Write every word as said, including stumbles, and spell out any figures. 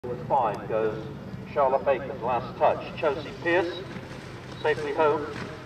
With five goes Charlotte Bacon, last touch. Chelsea Pierce, safely home.